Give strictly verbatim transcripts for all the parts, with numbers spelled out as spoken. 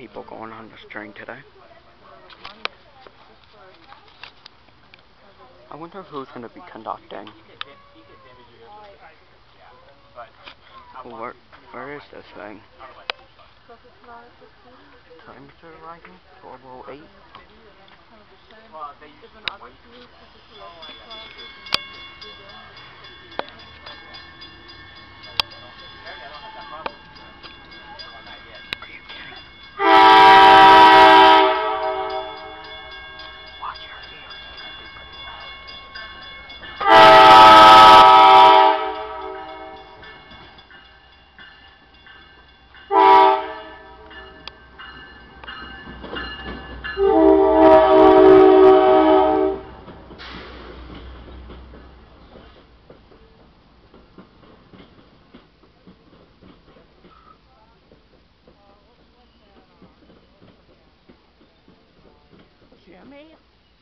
people going on this train today. I wonder who's going to be conducting. Where, where is this thing? Times are writing? twelve oh eight? Jimmy?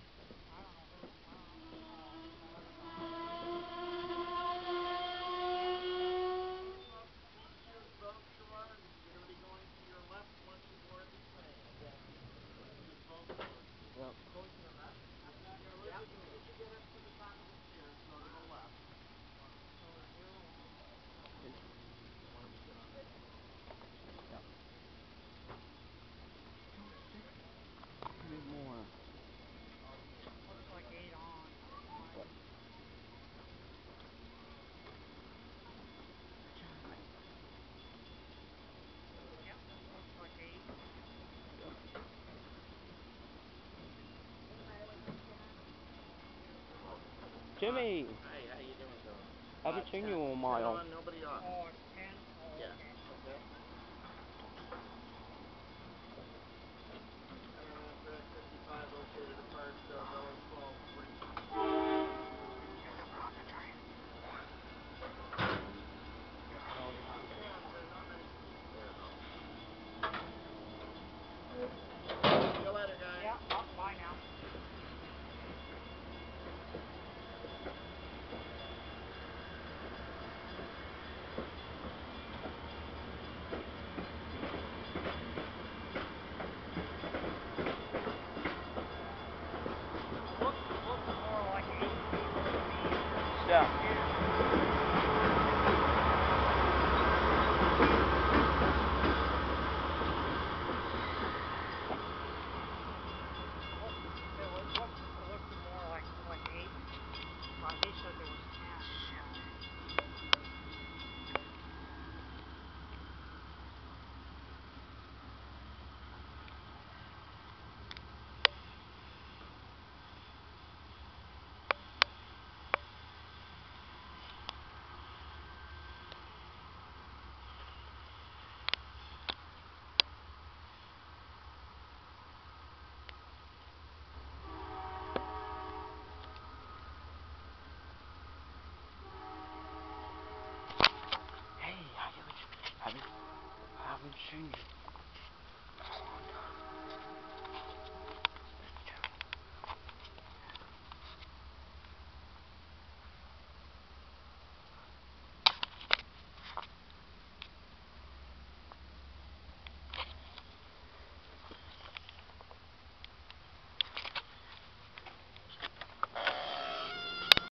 Jimmy! Hey, how you doing, Bill? I haven't seen you in a while. Nobody on. Oh, it's ten? Oh, Yeah. okay. Okay. M M S X fifty-five located at Firestone, Village twelve forty. See you later, guys. Yeah, oh, bye now. Looks, looks more like eight people to me. Yeah.